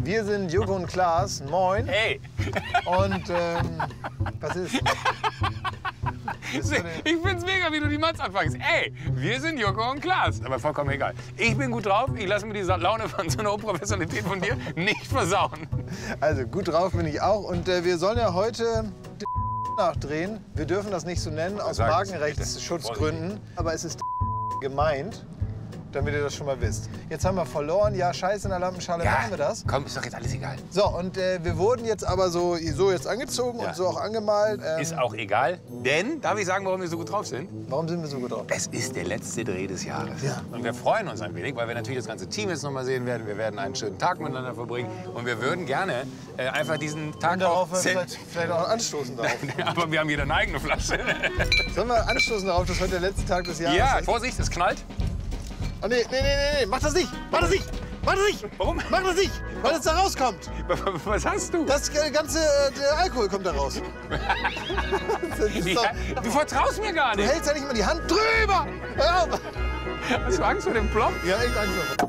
Wir sind Joko und Klaas. Moin. Hey. Und was ist? Ich find's mega, wie du die Mats anfängst. Ey, wir sind Joko und Klaas. Aber vollkommen egal. Ich bin gut drauf. Ich lasse mir die Laune von so einer Unprofessionalität von dir nicht versauen. Also gut drauf bin ich auch. Und wir sollen ja heute nachdrehen. Wir dürfen das nicht so nennen, aus Markenrechtsschutzgründen. Aber es ist gemeint, damit ihr das schon mal wisst. Jetzt haben wir verloren. Ja, scheiße in der Lampenschale, machen wir das. Komm, ist doch jetzt alles egal. So, und wir wurden jetzt aber so jetzt angezogen und so auch angemalt. Ist auch egal, denn, darf ich sagen, warum wir so gut drauf sind? Warum sind wir so gut drauf? Es ist der letzte Dreh des Jahres. Ja. Und wir freuen uns ein wenig, weil wir natürlich das ganze Team jetzt noch mal sehen werden. Wir werden einen schönen Tag miteinander verbringen. Und wir würden gerne einfach diesen Tag Und darauf vielleicht auch anstoßen darauf. Aber wir haben jeder eine eigene Flasche. Sollen wir anstoßen darauf, dass heute der letzte Tag des Jahres Ja, ist? Vorsicht, es knallt. Oh, nee, mach das nicht! Mach das nicht! Mach das nicht! Warum? Mach das nicht! Weil es da rauskommt! Was hast du? Das ganze der Alkohol kommt da raus. Das ist doch, Du vertraust mir gar du nicht. hältst ja nicht mal die Hand drüber! Hör auf! Hast du Angst vor dem Plop? Ja, echt Angst.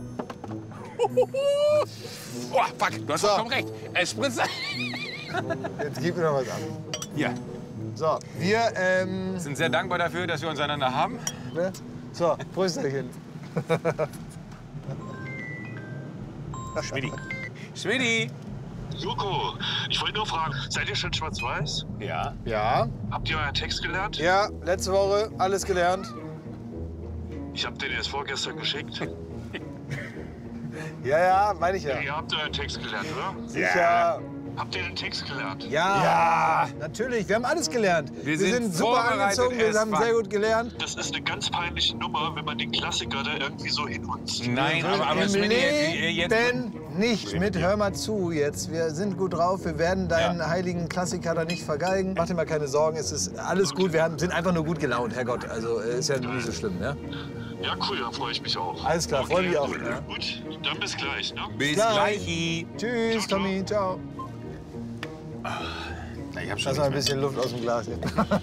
Oh, fuck, du hast vollkommen recht. Es spritzt. Jetzt gib mir noch was ab. Ja. So, wir, Sind sehr dankbar dafür, dass wir uns einander haben. ne? So, Prösterchen. Schmidi. Schmidi. Joko, ich wollte nur fragen, seid ihr schon schwarz-weiß? Ja. Ja. Habt ihr euren Text gelernt? Ja, letzte Woche alles gelernt. Ich hab den erst vorgestern geschickt. Ja, meine ich ja. Ihr habt euren Text gelernt, oder? Sicher. Habt ihr den Text gelernt? Ja, natürlich. Wir haben alles gelernt. Wir sind super vorbereitet, angezogen, wir es haben war- sehr gut gelernt. Das ist eine ganz peinliche Nummer, wenn man den Klassiker da irgendwie so hinhunzt. Nein, aber Im Schmidi, Leben nicht mit. Hör mal zu jetzt. Wir sind gut drauf. Wir werden deinen heiligen Klassiker da nicht vergeigen. Mach dir mal keine Sorgen. Es ist alles gut. Wir sind einfach nur gut gelaunt, Herrgott. Also ist ja nie so schlimm, ne? Ja, cool, da freue ich mich auch. Alles klar, freu mich auch. Ja. Gut, dann bis gleich, ne? Bis Gleich. gleich. Tschüss, Tommy. Ciao. Na, ich hab schon Lass mal ein bisschen Luft aus dem Glas hier.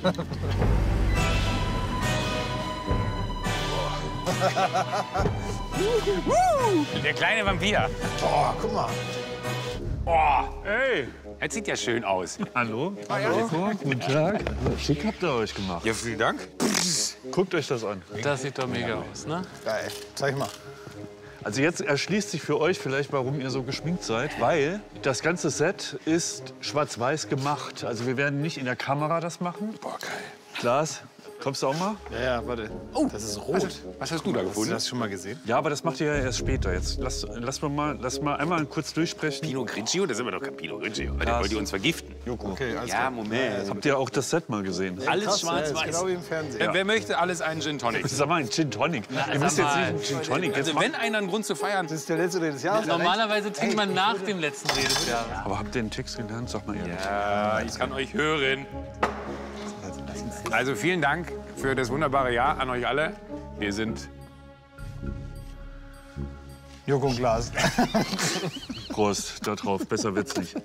Der kleine Vampir. Boah, guck mal. Oh, ey. Er sieht ja schön aus. Hallo? Hallo? Guten Tag. Schick habt ihr euch gemacht. Ja, vielen Dank. Guckt euch das an. Das sieht doch mega aus, ne? Geil. Zeig mal. Also jetzt erschließt sich für euch vielleicht, warum ihr so geschminkt seid, weil das ganze Set ist schwarz-weiß gemacht. Also wir werden nicht in der Kamera das machen. Boah, geil. Klaas, kommst du auch mal? Ja, warte. Oh, das ist rot. Was hast du da Hast du gefunden? das schon mal gesehen? Ja, aber das macht ihr ja erst später. Jetzt lass mal einmal kurz durchsprechen. Pinot Grigio? Das ist aber doch kein Pinot Grigio. Weil der Krass. wollte die uns vergiften. Joko. Okay, alles Ja, klar. Moment. Habt ihr auch das Set mal gesehen? Alles Krass, ja, ist schwarz-weiß. genau wie im Fernsehen. Wer möchte alles einen Gin Tonic? Sag mal, ein Gin Tonic. Ihr müsst jetzt nicht einen Gin Tonic. Jetzt Also wenn einer einen Grund zu feiern... Das ist der letzte Dreh des Jahres. Normalerweise trinkt man nach dem letzten Dreh des Jahres. aber habt ihr den Text gelernt? Sag mal ehrlich. Ja, ich kann euch hören. Also vielen Dank für das wunderbare Jahr an euch alle. Wir sind... Joko und Klaas. Prost, da drauf. Besser wird's nicht.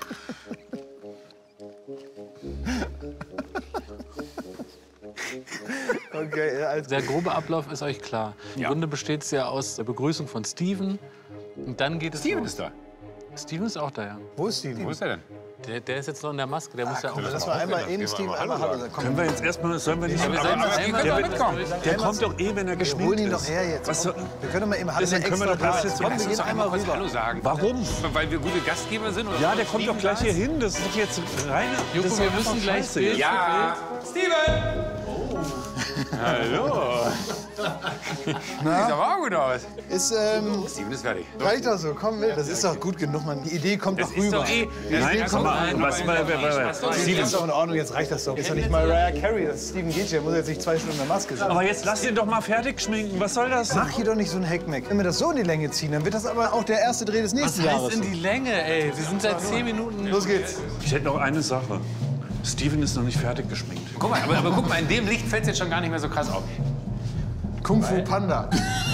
Okay, ja, alles Der grobe Ablauf ist euch klar. Im Ja. Grunde besteht es ja aus der Begrüßung von Steven. Und dann geht es Steven los. ist da. Steven ist auch da, ja. Wo ist die? Wo ist er denn? Der ist jetzt noch in der Maske. Der muss ja auch. Lass mal einmal in Steve einmal Hallo sagen. Komm, Können wir jetzt erstmal, sollen wir nicht... Wir sollten aber das die einmal können doch damit mitkommen. durch. Der kommt doch eh, wenn er geschminkt holen ihn ist. doch her jetzt. Was soll, Wir können doch mal eben Hallo Deswegen können wir doch extra das da. jetzt- Komm, Lass wir uns gehen doch einmal einmal kurz rüber. Hallo sagen. warum? Weil wir gute Gastgeber sind? Oder Ja, der kommt doch gleich hier hin. Das ist doch jetzt reine... Joko, das ist wir doch müssen einfach gleich scheiße. Bild Ja, Steven! Hallo. Sieht aber auch gut aus. Ist, Steven ist fertig. reicht doch so, komm mit. Das ist doch gut genug, Mann. Die Idee kommt Das doch ist rüber. doch eh... Nein, komm mal. Nein, Was, Steven ist doch in Ordnung, jetzt reicht das doch. Ist doch nicht Mariah Carey, das ist Steven Gätchen. Der muss jetzt nicht 2 Stunden in der Maske sein. aber jetzt lass ihn doch mal fertig schminken. Was soll das? Mach hier doch nicht so ein Heckmeck. Wenn wir das so in die Länge ziehen, dann wird das aber auch der erste Dreh des Was nächsten heißt Jahres. in die Länge, ey? Wir sind seit 10 Minuten. Los geht's. Ich hätte noch eine Sache. Steven ist noch nicht fertig geschminkt. Guck mal, aber guck mal, in dem Licht fällt es jetzt schon gar nicht mehr so krass auf. Kung Fu Panda.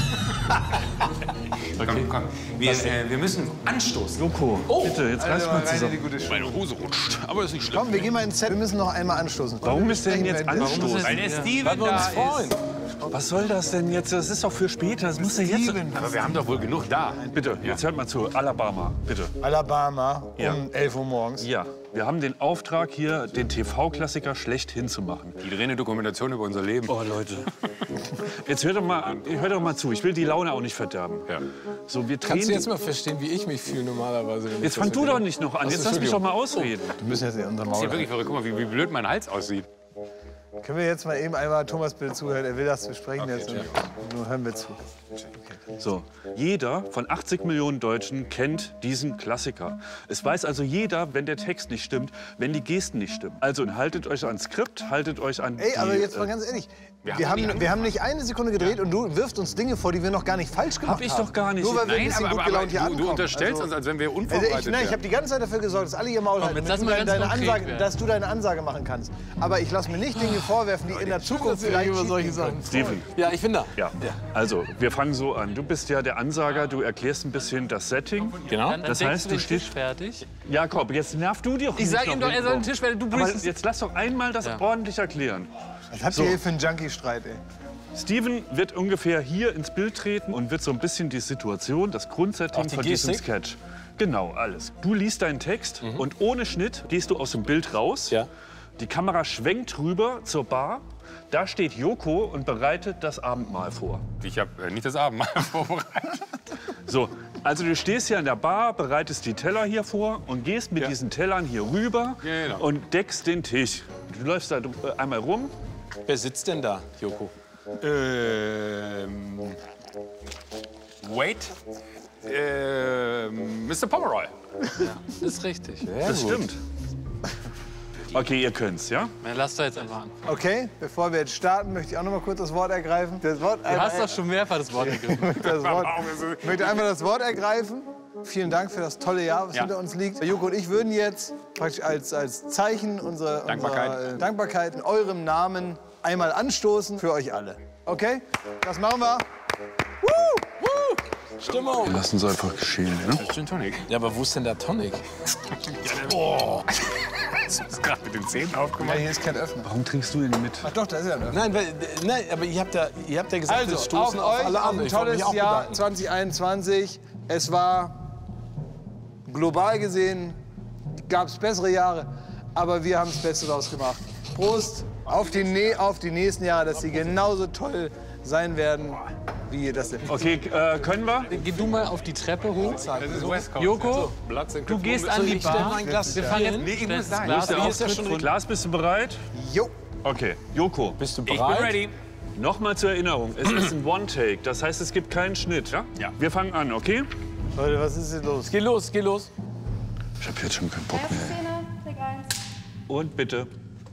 Komm. Wir müssen anstoßen. Joko, bitte, jetzt reiß mal zusammen. Meine Hose rutscht, aber ist nicht schlimm. Komm, wir gehen mal ins Set. Wir müssen noch einmal anstoßen. Warum ist der denn jetzt Warum anstoßen? Weil der Ja. Steven Weil wir da uns freuen. ist. Was soll das denn jetzt? Das ist doch für später. Das muss ja jetzt... Aber wir haben doch wohl genug da. Bitte, jetzt hört mal zu. Alabama, bitte. Alabama Ja. um 11 Uhr morgens. Ja, wir haben den Auftrag, hier den TV-Klassiker schlechthin zu machen. Die drehen eine Dokumentation über unser Leben. Oh, Leute. Jetzt hört doch mal zu. Ich will die Laune auch nicht verderben. Ja. So, wir Kannst du drehen... jetzt mal verstehen, wie ich mich fühle normalerweise? wenn ich Jetzt das fang du höre? doch nicht noch an. Jetzt lass mich doch mal ausreden. Wir müssen jetzt in unser Das ist Maul. ja wirklich verrückt. Guck mal, wie blöd mein Hals aussieht. Können wir jetzt mal eben einmal Thomas bitte zuhören? Er will das besprechen jetzt. Nur hören wir zu. So, jeder von 80 Millionen Deutschen kennt diesen Klassiker. Es weiß also jeder, wenn der Text nicht stimmt, wenn die Gesten nicht stimmen. Also haltet euch ans Skript, haltet euch an Ey, aber die, jetzt mal ganz ehrlich. Wir haben Wir haben nicht eine Sekunde gedreht und du wirfst uns Dinge vor, die wir noch gar nicht falsch gemacht haben. Hab ich doch gar nicht. Nur weil wir ein Nein, bisschen gut gelaunt hier du ankommen. unterstellst uns, als wenn wir Also unvorbereitet ich wären. habe die ganze Zeit dafür gesorgt, dass alle ihr Maul halten, jetzt lass damit mal du ganz deine konkret Ansage, werden. dass du deine Ansage machen kannst. Aber ich lasse mir nicht Dinge vorwerfen, die in der Zukunft vielleicht über solche schiefgehen können. Sachen. Steven. Ja, ich bin da. Ja. Also, wir fangen so an. Du bist ja der Ansager, du erklärst ein bisschen das Setting. Genau. Das heißt, du stehst... fertig. Jakob, jetzt nerv du dir doch Ich nicht sag noch ihm doch, er soll den hinten. Tisch fertig. Du Aber brichst es. jetzt lass doch einmal das ordentlich erklären. Was habt ihr hier für einen Junkie-Streit, ey? Steven wird ungefähr hier ins Bild treten und wird so ein bisschen die Situation, das Grundsetting Auch die von diesem Gestik? Sketch. Genau, alles. Du liest deinen Text und ohne Schnitt gehst du aus dem Bild raus. Ja. Die Kamera schwenkt rüber zur Bar. Da steht Joko und bereitet das Abendmahl vor. Ich habe nicht das Abendmahl vorbereitet. So, also du stehst hier an der Bar, bereitest die Teller hier vor und gehst mit diesen Tellern hier rüber Genau. und deckst den Tisch. Du läufst da einmal rum. Wer sitzt denn da, Joko? Wait. Mr. Pomeroy. Das ist richtig. Das stimmt. Okay, ihr könnt's, ja? Dann lass doch jetzt einfach an. Okay, bevor wir jetzt starten, möchte ich auch noch mal kurz das Wort ergreifen. Das Wort, Du hast doch schon mehrfach das Wort gegriffen. ich möchte einmal das Wort ergreifen. Vielen Dank für das tolle Jahr, was hinter uns liegt. Joko und ich würden jetzt praktisch als Zeichen unserer Dankbarkeit in eurem Namen einmal anstoßen für euch alle. Okay? Das machen wir. Stimmung. Lass uns einfach geschehen, ne? Gin Tonic. Ja, aber wo ist denn der Tonic? Das ist gerade mit den Zähnen Ja, aufgemacht. hier ist kein Öffner. Warum trinkst du denn mit? Ach doch, da ist ja ein Öffner. Nein, nein, aber ihr habt ja gesagt, wir Also, auf stoßen auf euch alle auf an. ein Ich wollte mich tolles auch Jahr bedanken. 2021. Es war global gesehen, gab es bessere Jahre, aber wir haben das Beste daraus gemacht. Prost auf die nächsten Jahre, dass sie genauso toll sein werden, wie ihr das sind. Okay, können wir? Geh du mal auf die Treppe hoch. Das ist West Coast. Joko, Platz in du gehst Köpfen. an die Ich stell mal Bar. ein Glas Wir hier fangen hin. jetzt ich muss das dahin. Glas Hier auf. ist ja schon Glas, bist du bereit? Jo, Okay, Joko, Bist du Ich bin bereit? ready. nochmal zur Erinnerung. Es ist ein One-Take, das heißt, es gibt keinen Schnitt. Ja? Ja. Wir fangen an, okay? Leute, was ist hier los? Geh los, geh los. Ich hab jetzt schon keinen Bock mehr. Szene, Take 1. Und bitte.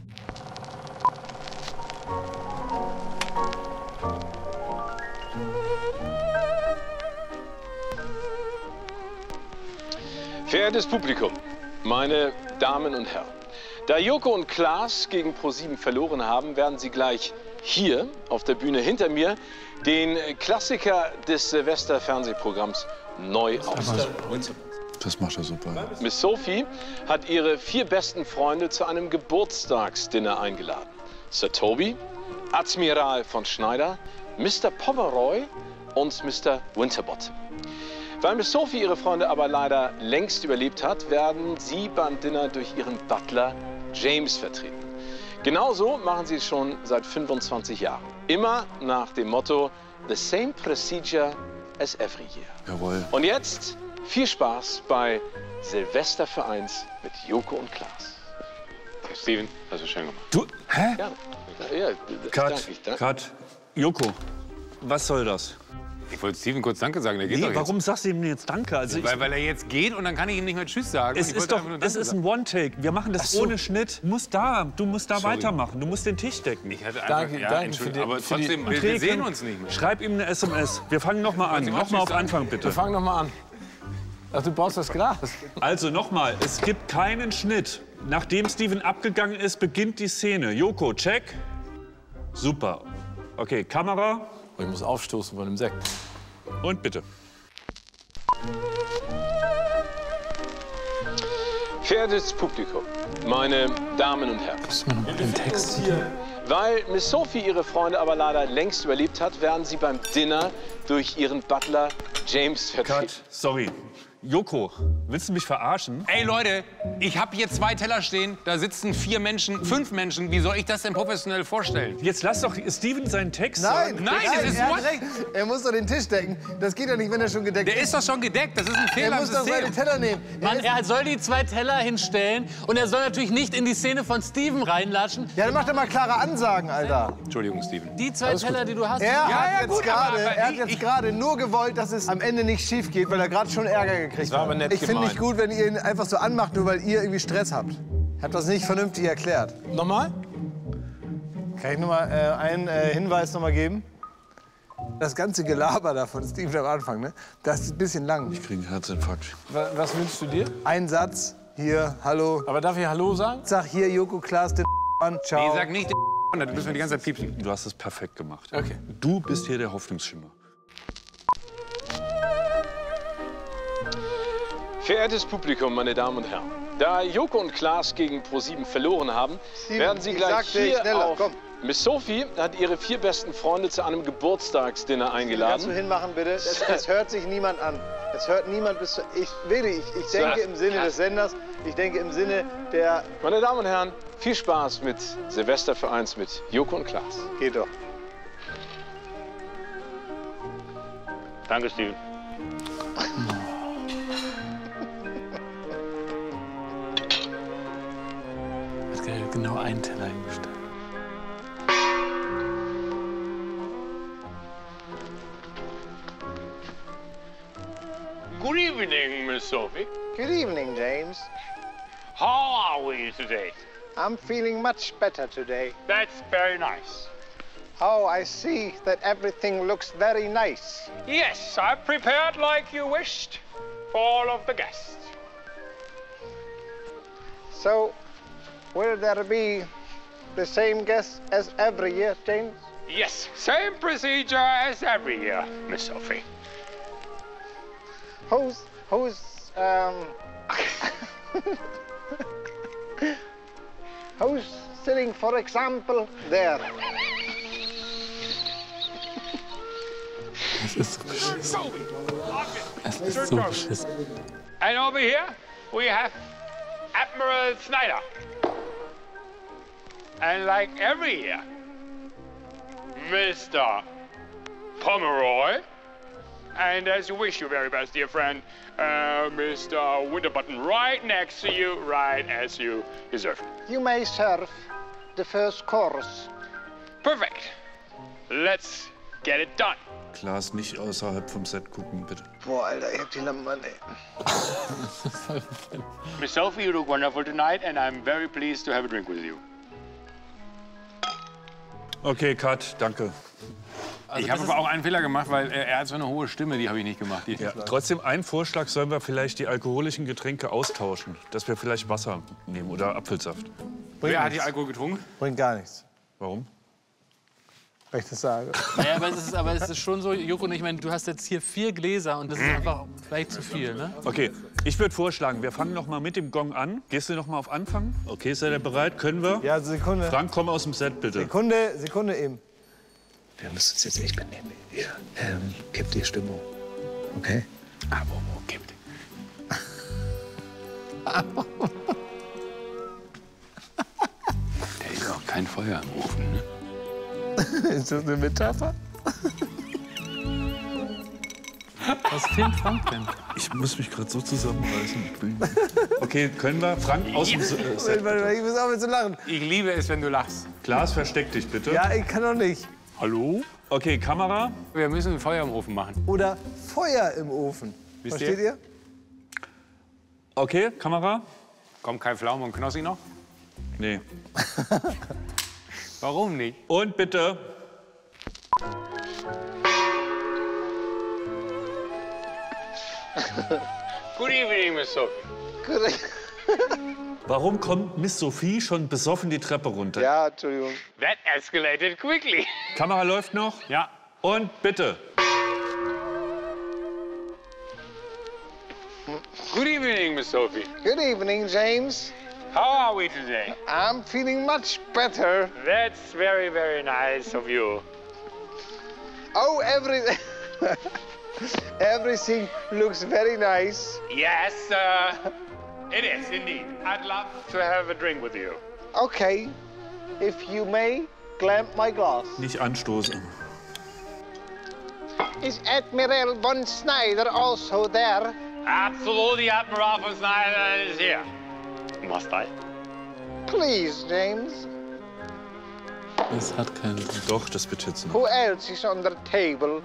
Verehrtes Publikum, meine Damen und Herren, da Joko und Klaas gegen ProSieben verloren haben, werden sie gleich hier auf der Bühne hinter mir den Klassiker des Silvester-Fernsehprogramms neu aufführen. Das macht er super. Miss Sophie hat ihre 4 besten Freunde zu einem Geburtstagsdinner eingeladen. Sir Toby, Admiral von Schneider, Mr. Pomeroy und Mr. Winterbottom. Weil Miss Sophie ihre Freunde aber leider längst überlebt hat, werden sie beim Dinner durch ihren Butler James vertreten. Genauso machen sie es schon seit 25 Jahren. Immer nach dem Motto The same procedure as every year. Jawohl. Und jetzt viel Spaß bei Silvester für 1 mit Joko und Klaas. Steven, hast du schön gemacht. Du, hä? Ja, ja, Cut, Cut. Joko, was soll das? Ich wollte Steven kurz Danke sagen, der geht doch Nee, jetzt. warum sagst du ihm denn jetzt Danke? Also Weil er jetzt geht und dann kann ich ihm nicht mehr Tschüss sagen. es Ich ist wollte doch, einfach nur es Danke ist sagen. ein One-Take. Wir machen das ohne Schnitt. Du musst da weitermachen. Du musst den Tisch decken. Ich hatte einfach, Danke, ja, danke Entschuldigung, für aber die- trotzdem, wir sehen uns nicht mehr. Schreib ihm eine SMS. Wir fangen noch mal an. Sie mal Noch mal auf Tschüss sagen? Anfang, bitte. Wir fangen noch mal an. Ach, du brauchst das Glas. Also nochmal, es gibt keinen Schnitt. Nachdem Steven abgegangen ist, beginnt die Szene. Joko, check. Super. Okay, Kamera Ich muss aufstoßen von dem Sekt. und bitte. Verehrtes Publikum, meine Damen und Herren. Den Text. Weil Miss Sophie ihre Freunde aber leider längst überlebt hat, werden sie beim Dinner durch ihren Butler James vertreten. Cut, sorry. Joko, willst du mich verarschen? Ey Leute, ich habe hier 2 Teller stehen, da sitzen 4 Menschen, 5 Menschen. Wie soll ich das denn professionell vorstellen? Jetzt lass doch Steven seinen Text Nein, sagen. Nein, das ist er what? hat recht. Er muss doch den Tisch decken. Das geht doch nicht, wenn er schon gedeckt Der ist doch schon gedeckt, das ist ein Er Fehler im muss doch seine System. Teller nehmen. Mann, er soll die 2 Teller hinstellen und er soll natürlich nicht in die Szene von Steven reinlatschen. Ja, dann mach doch mal klare Ansagen, Alter. Entschuldigung, Steven. Die 2 Teller, die du hast. Er hat gut, aber jetzt gerade nur gewollt, dass es am Ende nicht schief geht, weil er gerade schon Ärger gekriegt hat. aber nett Ich finde gemeint. nicht gut, wenn ihr ihn einfach so anmacht, nur weil ihr irgendwie Stress habt. Habt das nicht vernünftig erklärt. Nochmal? Kann ich nur mal einen Hinweis noch mal geben? Das ganze Gelaber da von Steven am Anfang, ne? Das ist ein bisschen lang. Ich krieg einen Herzinfarkt. Was wünschst du dir? Ein Satz, hier, hallo. Aber darf ich Hallo sagen? Sag hier, Joko Klaas, den an, ciao. Nee, sag nicht, da müssen wir die ganze Zeit piepsen. Du hast es perfekt gemacht. Okay. Du bist hier der Hoffnungsschimmer. Verehrtes Publikum, meine Damen und Herren. Da Joko und Klaas gegen ProSieben verloren haben, werden sie ich gleich sagte, hier schneller, auf... komm. Miss Sophie hat ihre 4 besten Freunde zu einem Geburtstagsdinner Kannst du eingeladen. hinmachen, bitte? Es hört sich niemand an. Es hört niemand bis zu... Ich denke im Sinne des Senders, ich denke im Sinne der... Meine Damen und Herren, viel Spaß mit Silvestervereins mit Joko und Klaas. Geht doch. Danke, Steven. Hat genau einen Teller hingestellt. Good evening, Miss Sophie. Good evening, James. How are we today? I'm feeling much better today. That's very nice. Oh, I see that everything looks very nice. Yes, I prepared like you wished for all of the guests. So, will there be the same guests as every year, James? Yes, same procedure as every year, Miss Sophie. Who's who's sitting, for example, there? Es ist so beschissen. Es ist so beschissen. And over here we have Admiral Snyder. And like every year, Mr. Pomeroy. And as you wish, your very best, dear friend, Mr. Winterbutton, right next to you, right as you deserve. You may serve the first course. Perfect. Let's get it done. Klaas, nicht außerhalb vom Set gucken, bitte. Boah, Alter, ich hab die Lampen an, ey. Miss Sophie, you look wonderful tonight, and I'm very pleased to have a drink with you. Okay, Cut, danke. Ich habe aber auch einen Fehler gemacht, weil er hat so eine hohe Stimme, die habe ich nicht gemacht. Ja, trotzdem ein Vorschlag, sollen wir vielleicht die alkoholischen Getränke austauschen? Dass wir vielleicht Wasser nehmen oder Apfelsaft. Wer hat hier Alkohol getrunken? Bringt gar nichts, Warum? wenn ich das sage. Naja, aber es ist schon so, Joko, ich meine, du hast jetzt hier 4 Gläser und das ist einfach vielleicht zu viel, ne? Okay, ich würde vorschlagen, wir fangen noch mal mit dem Gong an. Gehst du noch mal auf Anfang? Okay, seid ihr bereit? Können wir? Ja, Sekunde. Frank, komm aus dem Set, bitte. Sekunde eben. Wir müssen uns jetzt echt benehmen. Ihr kippt die Stimmung. Okay? Aber wo gibt? Der ist auch kein Feuer im Ofen, ne? Ist das eine Metapher? Was filmt Frank denn? Ich muss mich gerade so zusammenreißen. Okay, können wir? Frank, aus dem Set, bitte. Ich muss aufhören zu lachen. Ich liebe es, wenn du lachst. Klaas, versteck dich bitte. Ja, ich kann doch nicht. Hallo? Okay, Kamera. Wir müssen Feuer im Ofen machen. Oder Feuer im Ofen. Wisst Versteht ihr? Okay, Kamera. Kommt kein Pflaume und Knossi noch? Nee. Warum nicht? Und bitte. Good evening, Miss Sophie. Warum kommt Miss Sophie schon besoffen die Treppe runter? Ja, Entschuldigung. That escalated quickly. Kamera läuft noch. Ja. Und bitte. Good evening, Miss Sophie. Good evening, James. How are we today? I'm feeling much better. That's very, very nice of you. Oh, everything looks very nice. Yes, it is indeed. I'd love to have a drink with you. Okay, if you may, clamp my glass. Nicht anstoßen. Is Admiral von Schneider also there? Absolutely, Admiral von Schneider is here. Must I? Please, James. Das hat keinen Sinn. Doch, das wird jetzt noch. Who else is on the table?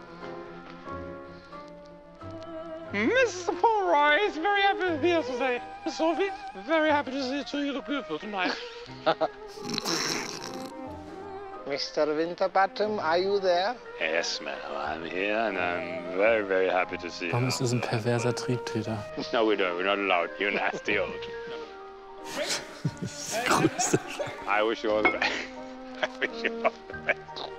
Mr. Pomeroy is very happy to be here today. Miss Sophie, very happy to see you too. You look beautiful tonight. Mr. Winterbottom, are you there? Yes, ma'am. I'm here and I'm very, very happy to see you. Warum ist das ein perverser Triebtäter? No, we don't. We're not allowed. You're nasty old. I wish you all the best. I wish you all the best.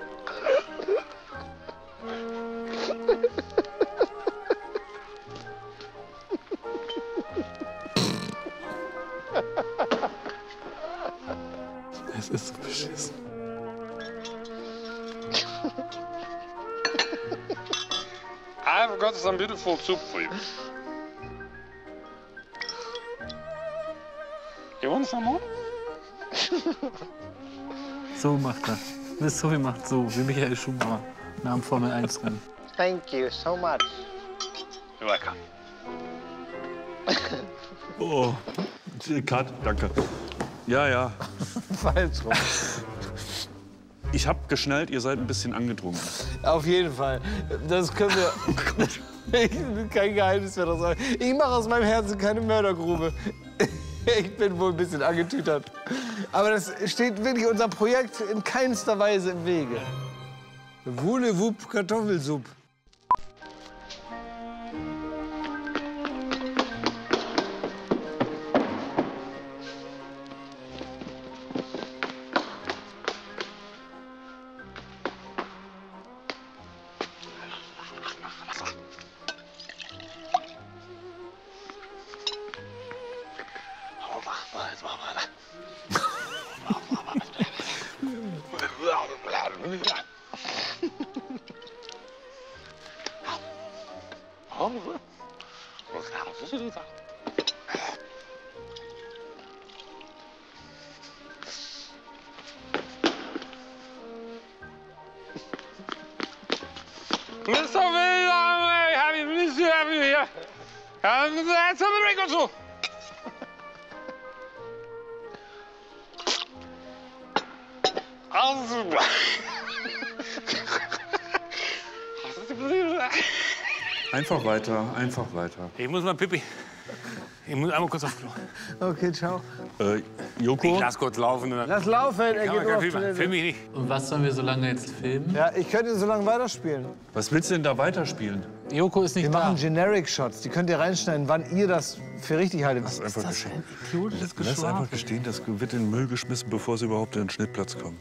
Es ist so beschissen. I've got some beautiful soup for you. You want some more? So macht er. Miss Sophie macht so, wie Michael Schumacher nach dem Formel-1-Rennen. Thank you so much. You're welcome. Oh, Kat, danke. Ja, ja. Falsch rum. Ich habe geschnallt, ihr seid ein bisschen angedrungen. Auf jeden Fall. Das können wir. Ich will kein Geheimnis mehr draus sagen. Ich mache aus meinem Herzen keine Mördergrube. Ich bin wohl ein bisschen angetütert. Aber das steht wirklich unserem Projekt in keinster Weise im Wege. Wulle-Wupp Kartoffelsupp. Mr. Will, I'm happy to have you here. Let's have a drink or two. Einfach weiter, einfach weiter. Ich muss mal Pippi. Ich muss einmal kurz auf Klo. Okay, ciao. Joko? Ich lass kurz laufen. Und dann Lass laufen, er kann geht man auf kein Toilette. Film mich nicht. Und was sollen wir so lange jetzt filmen? Ja, ich könnte so lange weiterspielen. Was willst du denn da weiterspielen? Joko ist Wir nicht da. machen Generic-Shots. Die könnt ihr reinschneiden, wann ihr das für richtig haltet. Lass einfach Das ist gestehen. ein idiotisches Lass Geschwafel. einfach gestehen, das wird in den Müll geschmissen, bevor es überhaupt in den Schnittplatz kommt.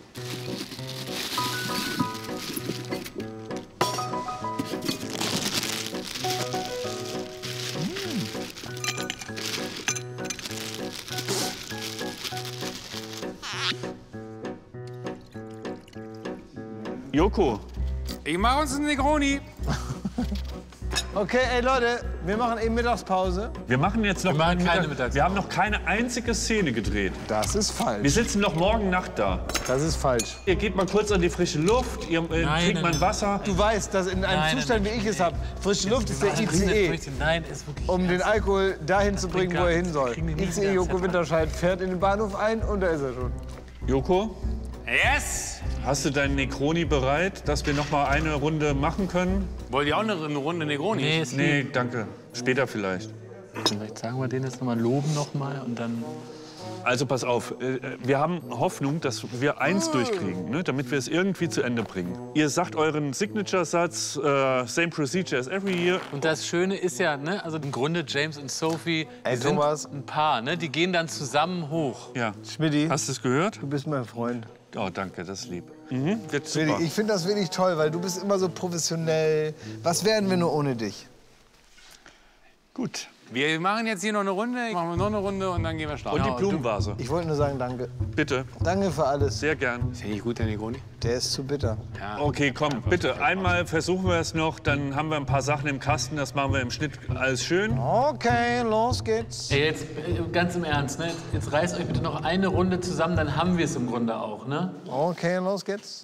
Joko, Ich mach uns einen Negroni. Okay, ey Leute, wir machen eben Mittagspause. wir machen jetzt noch Wir machen keine Mittag- Mittagspause. Wir haben noch keine einzige Szene gedreht. Das ist Wir falsch. sitzen noch morgen Nacht da. Das ist falsch. Ihr geht mal kurz an die frische Luft, ihr trinkt nein, mal nein. Wasser. Du weißt, dass in einem Nein, Zustand, nein, wie ich es habe, frische Luft ist der ICE, Nein, ist wirklich. um den Alkohol dahin zu bringen, wo er hin soll. Kriegen die nicht ICE mehr Joko Winterscheid fährt in den Bahnhof ein und da ist er schon. Joko, Yes! hast du deinen Negroni bereit, dass wir noch mal eine Runde machen können? Wollt ihr auch eine Runde Negroni? Nee, ist Nee, danke. Später vielleicht. Vielleicht sagen wir den jetzt nochmal, loben nochmal und dann. Also pass auf, wir haben Hoffnung, dass wir eins durchkriegen, ne, damit wir es irgendwie zu Ende bringen. Ihr sagt euren Signature-Satz, same procedure as every year. Und das Schöne ist ja, ne, also im Grunde James und Sophie Ey, sind Thomas. ein Paar, ne? Die gehen dann zusammen hoch. Ja. Schmidti, Hast du es gehört? du bist mein Freund. Oh, danke, das ist lieb. Wird Schmidti, super. ich finde das wirklich toll, weil du bist immer so professionell. Was wären wir nur ohne dich? Gut. Wir machen jetzt hier noch eine Runde, machen wir noch eine Runde und dann gehen wir schlafen. Und die Blumenvase. Ich wollte nur sagen, danke. Bitte. Danke für alles. Sehr gern. Ist der nicht gut, der Negroni? Der ist zu bitter. Ja. Okay, komm, bitte. Einmal versuchen wir es noch, dann haben wir ein paar Sachen im Kasten. Das machen wir im Schnitt alles schön. Okay, los geht's. Ey, jetzt ganz im Ernst, ne? Jetzt reißt euch bitte noch eine Runde zusammen, dann haben wir es im Grunde auch, ne? Okay, los geht's.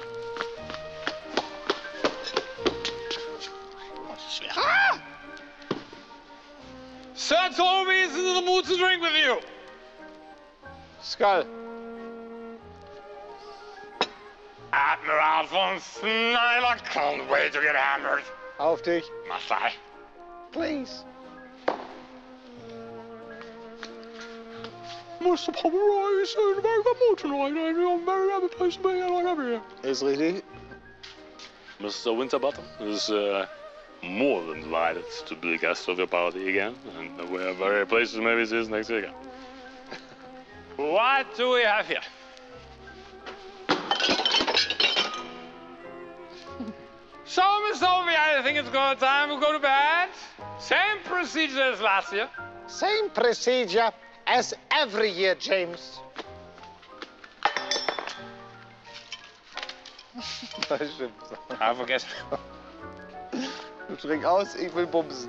Sir Toby is in the mood to drink with you. Skull. Admiral von Schneider can't wait to get hammered. Auf dich. Must I? Please. Mr. Pomeroy is in a very good mood tonight, and I'm very happy place to be here like I'm here. Ist richtig. Mr. Winterbottom is more than delighted to be a guest of your party again, and we are very pleased to maybe see us next year again. What do we have here? So, Miss Toby, I think it's time to go to bed. Same procedure as last year. Same procedure as every year, James. Das stimmt. I forget. Du trink aus, ich will bumsen.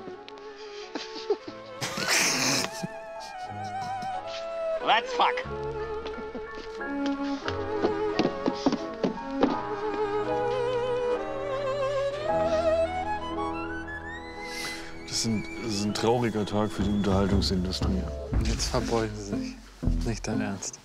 Let's fuck. Das ist ein trauriger Tag für die Unterhaltungsindustrie. Jetzt verbeugen Sie sich. Nicht dein Ernst.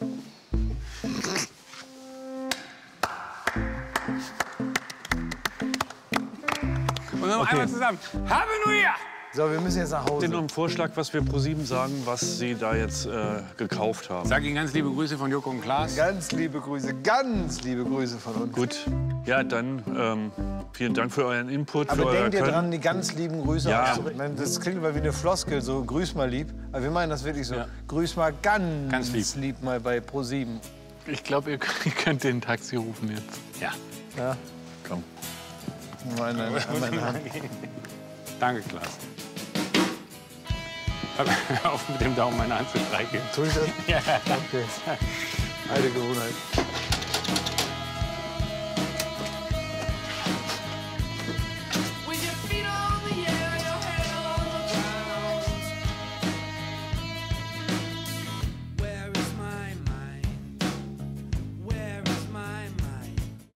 Und dann einmal zusammen. Happy New Year! So, wir müssen jetzt nach Habt ihr Hause. noch einen Vorschlag, was wir ProSieben sagen, was Sie da jetzt gekauft haben? Sag Ihnen ganz liebe Grüße von Joko und Klaas. Ganz liebe Grüße von uns. Gut. Ja, dann vielen Dank für euren Input. Aber für euer denkt ihr Können. dran, die ganz lieben Grüße Ja. auszurichten. Das klingt immer wie eine Floskel, so grüß mal lieb. Aber wir meinen das wirklich so. Grüß mal ganz lieb mal bei ProSieben. Ich glaube, ihr könnt den Taxi rufen jetzt. Ja. Ja. Komm. Meine Hand. Danke, Klaas. Hör auf mit dem Daumen meine Hand zu streicheln. Tue ich das? Ja. Okay. Alte Gewohnheit.